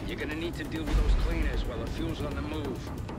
You're gonna need to deal with those cleaners while the fuel's on the move.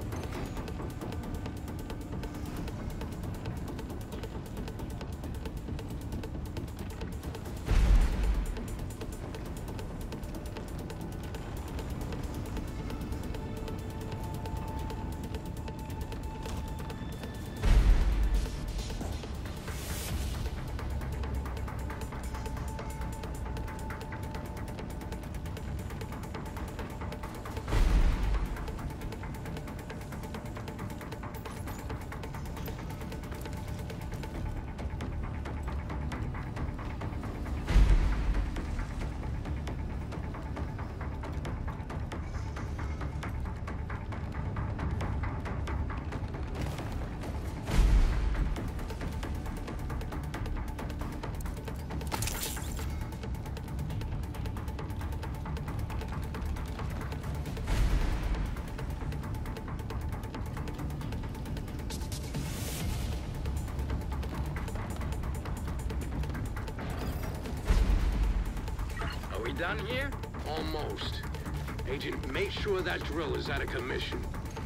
We done here? Almost. Agent, make sure that drill is out of commission.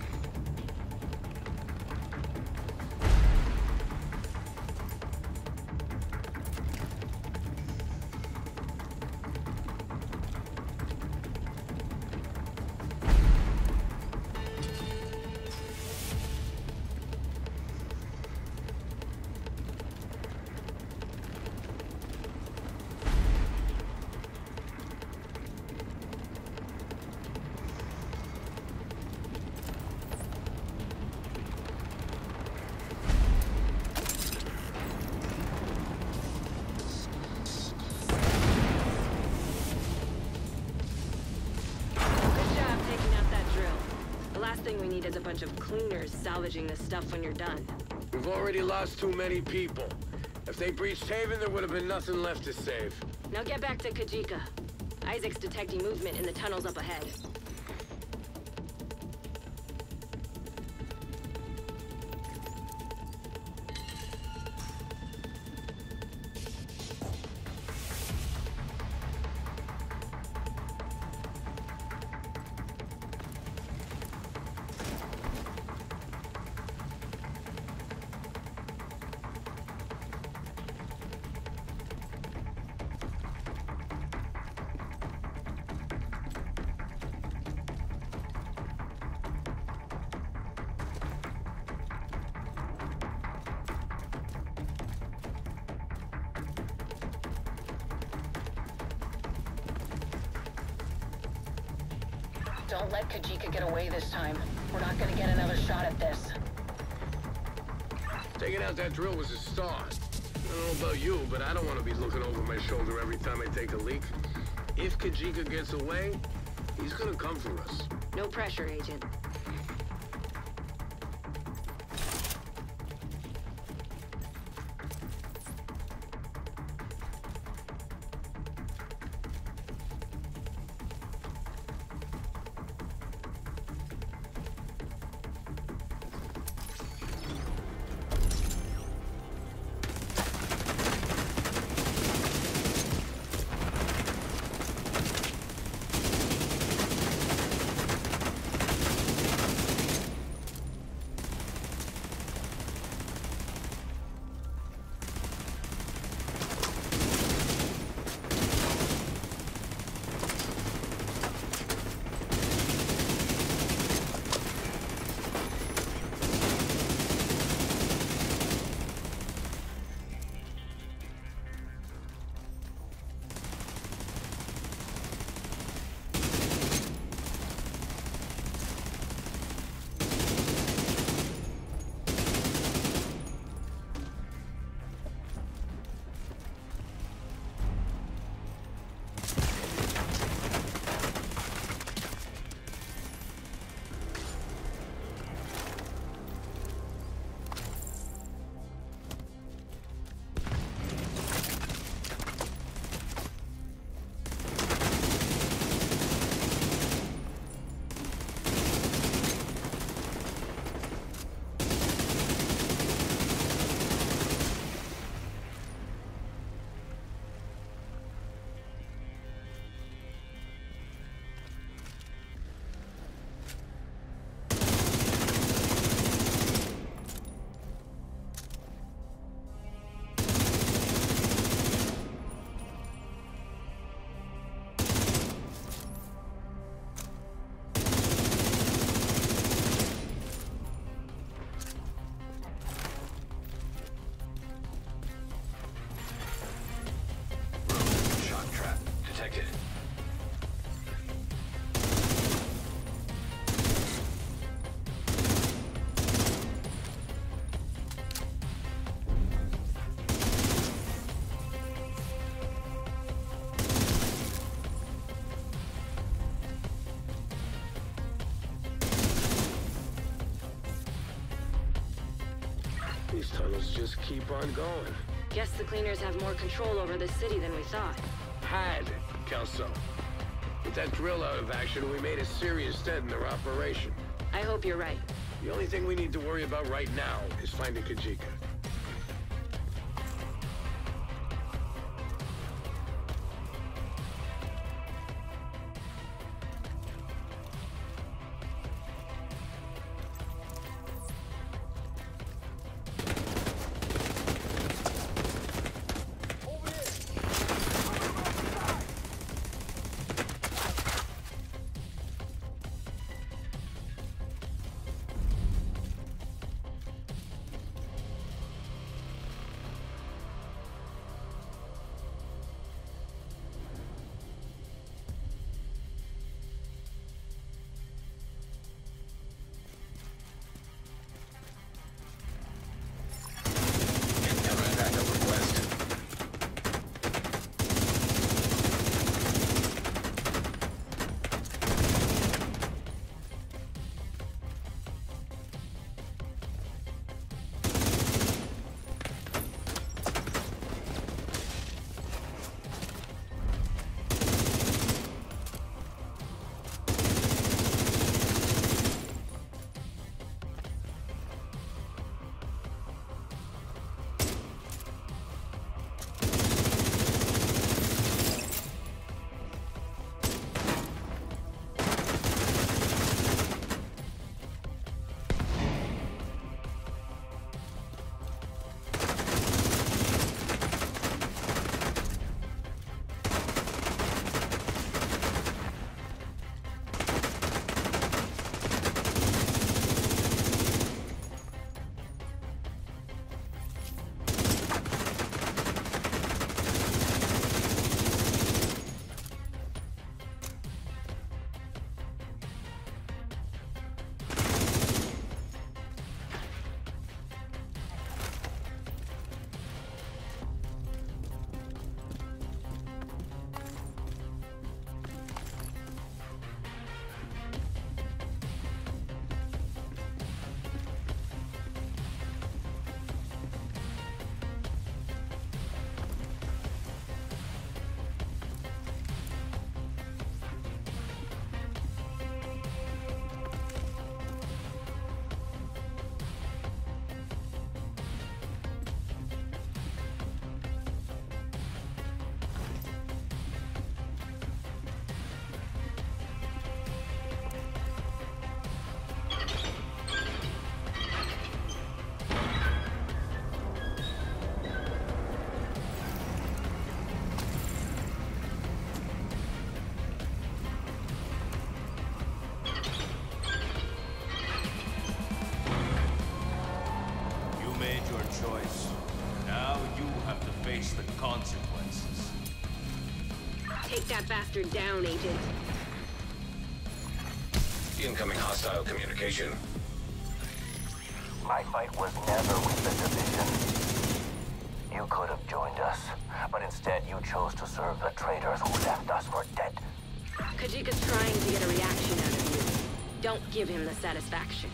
We need is a bunch of cleaners salvaging this stuff when you're done. We've already lost too many people. If they breached Haven, there would have been nothing left to save. Now get back to Kajika. Isaac's detecting movement in the tunnels up ahead. Don't let Kajika get away this time. We're not gonna get another shot at this. Taking out that drill was a start. I don't know about you, but I don't want to be looking over my shoulder every time I take a leak. If Kajika gets away, he's gonna come for us. No pressure, Agent. tunnels just keep on going. Guess the cleaners have more control over this city than we thought. Had, Kelso. With that drill out of action, we made a serious dent in their operation. I hope you're right. The only thing we need to worry about right now is finding Kajika. choice. Now you have to face the consequences. Take that bastard down, Agent. Incoming hostile communication. My fight was never with the division. You could have joined us, but instead you chose to serve the traitors who left us for dead. Kajika's trying to get a reaction out of you. Don't give him the satisfaction.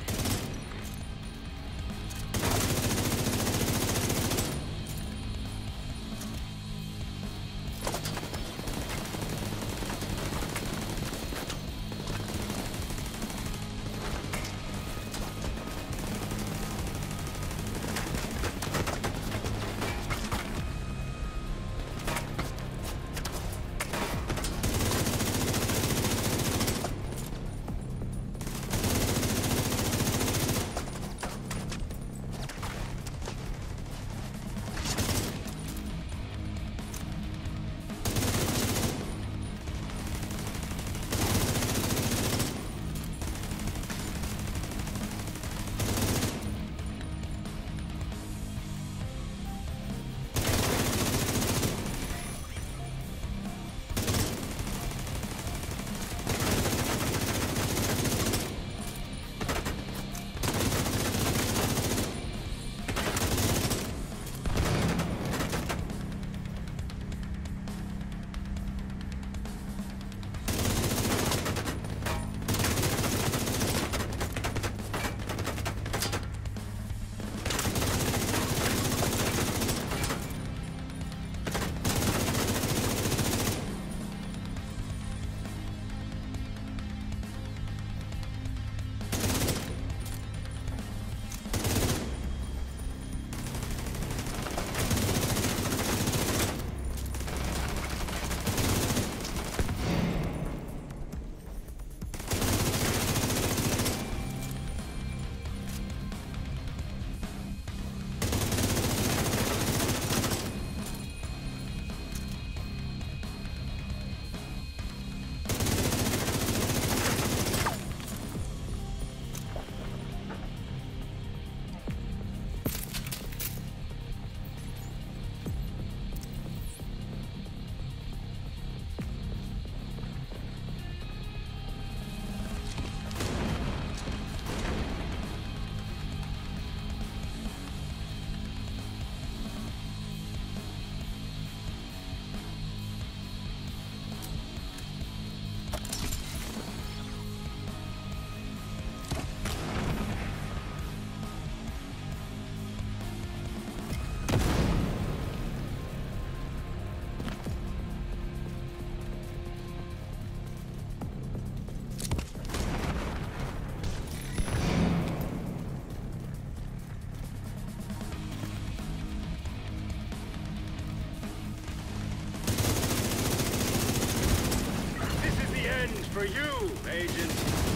Agent.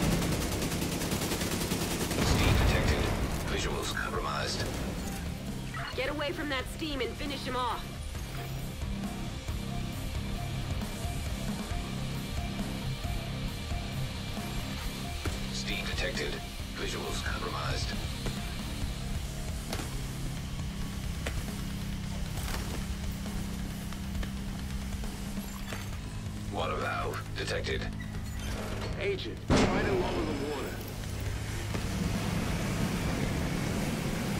Steam detected. Visuals compromised. Get away from that steam and finish him off. Steam detected. Visuals compromised. Water valve detected. Agent, try to lower the water.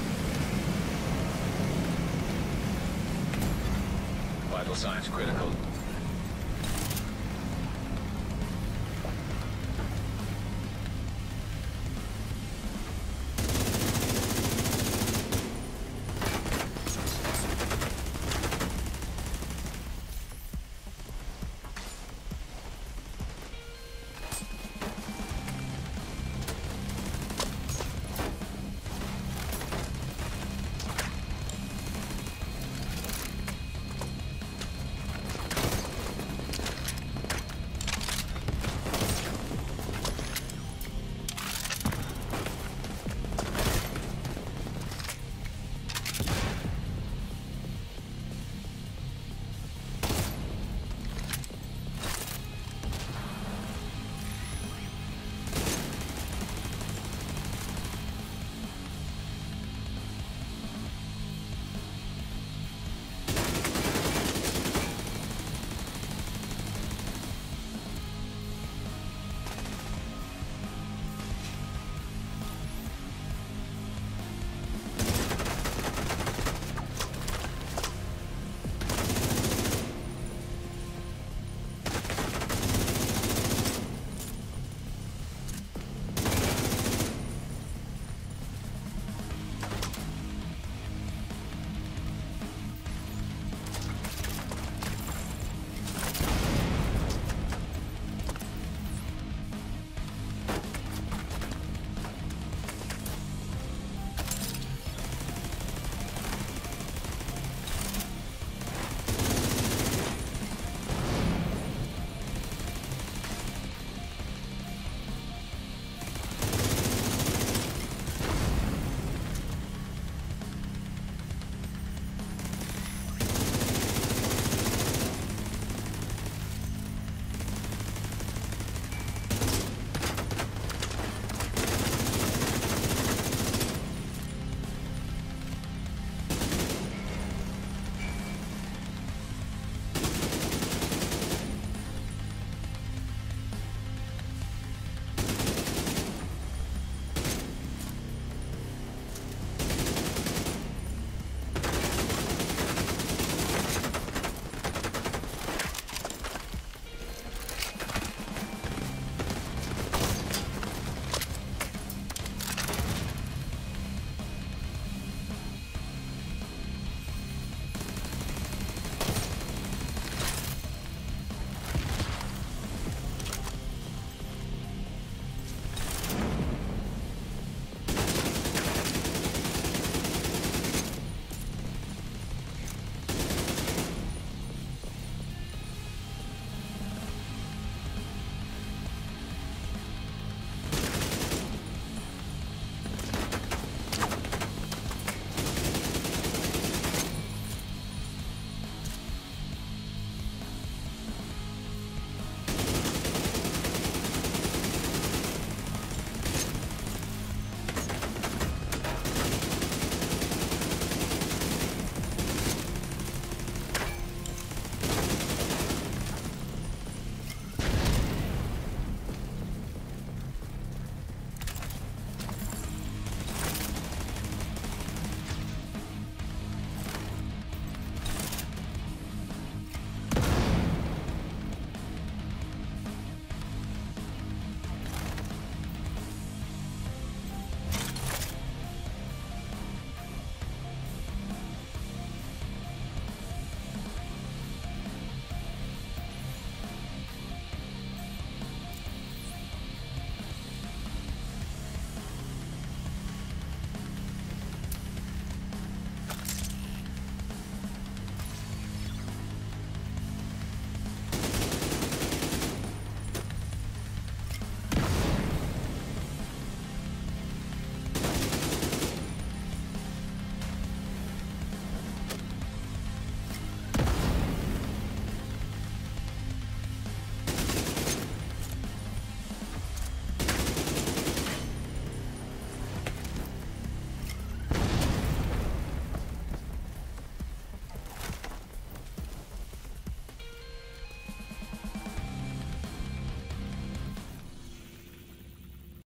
Vital signs critical.